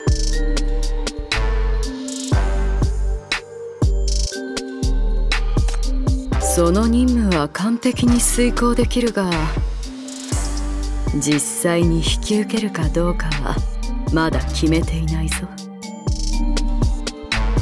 その任務は完璧に遂行できるが、実際に引き受けるかどうかはまだ決めていないぞ。